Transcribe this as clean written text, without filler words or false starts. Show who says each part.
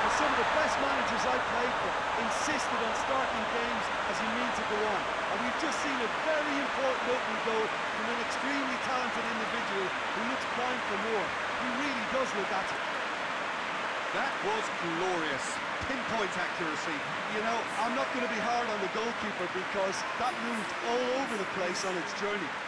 Speaker 1: And some of the best managers I've played for insisted on starting games as you mean to go on. And we've just seen a very important opening goal from an extremely talented individual who looks primed for more. He really does look at it.
Speaker 2: That was glorious. Pinpoint accuracy.
Speaker 1: You know, I'm not going to be hard on the goalkeeper because that moved all over the place on its journey.